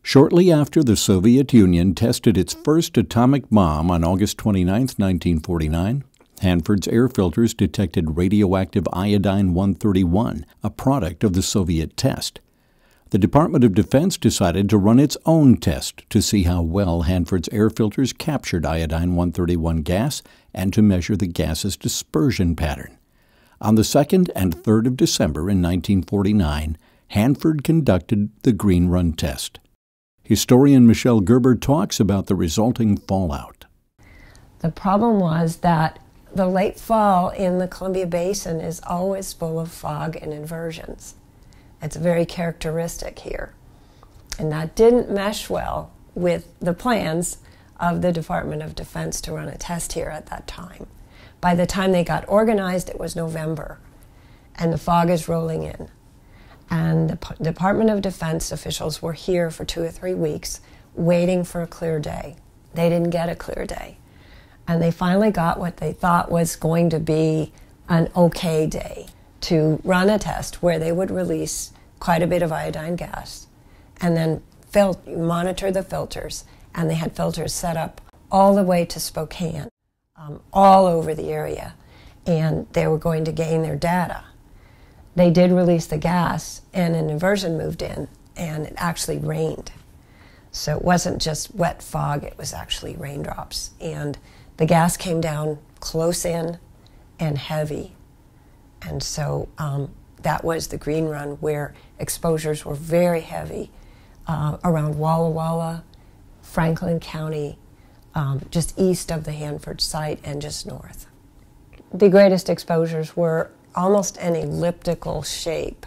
Shortly after the Soviet Union tested its first atomic bomb on August 29, 1949, Hanford's air filters detected radioactive iodine-131, a product of the Soviet test. The Department of Defense decided to run its own test to see how well Hanford's air filters captured iodine-131 gas and to measure the gas's dispersion pattern. On the 2nd and 3rd of December in 1949, Hanford conducted the Green Run test. Historian Michelle Gerber talks about the resulting fallout. The problem was that the late fall in the Columbia Basin is always full of fog and inversions. It's very characteristic here. And that didn't mesh well with the plans of the Department of Defense to run a test here at that time. By the time they got organized, it was November, and the fog is rolling in. And the Department of Defense officials were here for 2 or 3 weeks waiting for a clear day. They didn't get a clear day. And they finally got what they thought was going to be an okay day to run a test where they would release quite a bit of iodine gas and then monitor the filters. And they had filters set up all the way to Spokane, all over the area, and they were going to gain their data. They did release the gas, and an inversion moved in, and it actually rained. So it wasn't just wet fog, it was actually raindrops. And the gas came down close in and heavy. And so that was the Green Run, where exposures were very heavy around Walla Walla, Franklin County, just east of the Hanford site and just north. The greatest exposures were almost an elliptical shape,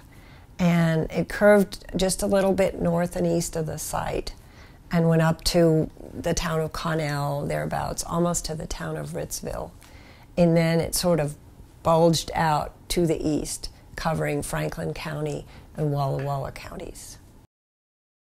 and it curved just a little bit north and east of the site and went up to the town of Connell, thereabouts, almost to the town of Ritzville. And then it sort of bulged out to the east, covering Franklin County and Walla Walla counties.